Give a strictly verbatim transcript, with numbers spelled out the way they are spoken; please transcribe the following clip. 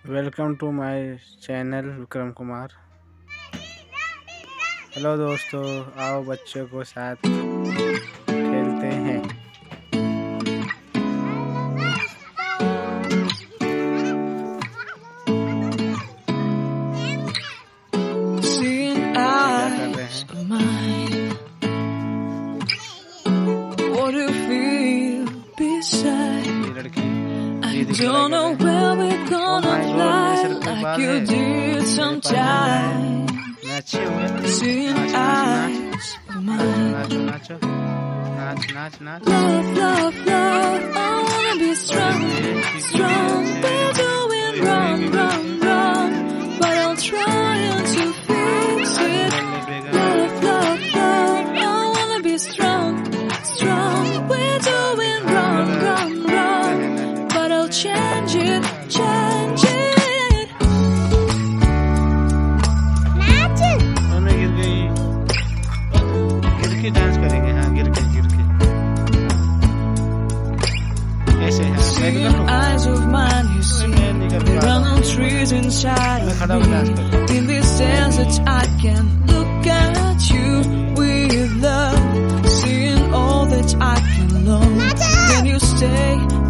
Welcome to my channel Vikram Kumar. Hello दोस्तों, आओ बच्चों को साथ खेलते हैं। Don't know where we're gonna fly like you did sometime. Seeing eyes of mine. Love, love, love, I wanna be strong, strong. We're doing wrong, wrong, wrong, but I'm trying to fix it. Love, love, love, I wanna be strong, strong. We're doing wrong, wrong, wrong, but I'll change it, change it. मैं गिर गई, गिर के dance करेंगे। हाँ, गिर के गिर के ऐसे हैं। Eyes of mine, you see, run on trees inside of me. In this desert, I can look at you with love, seeing all that I can learn. Then you stay.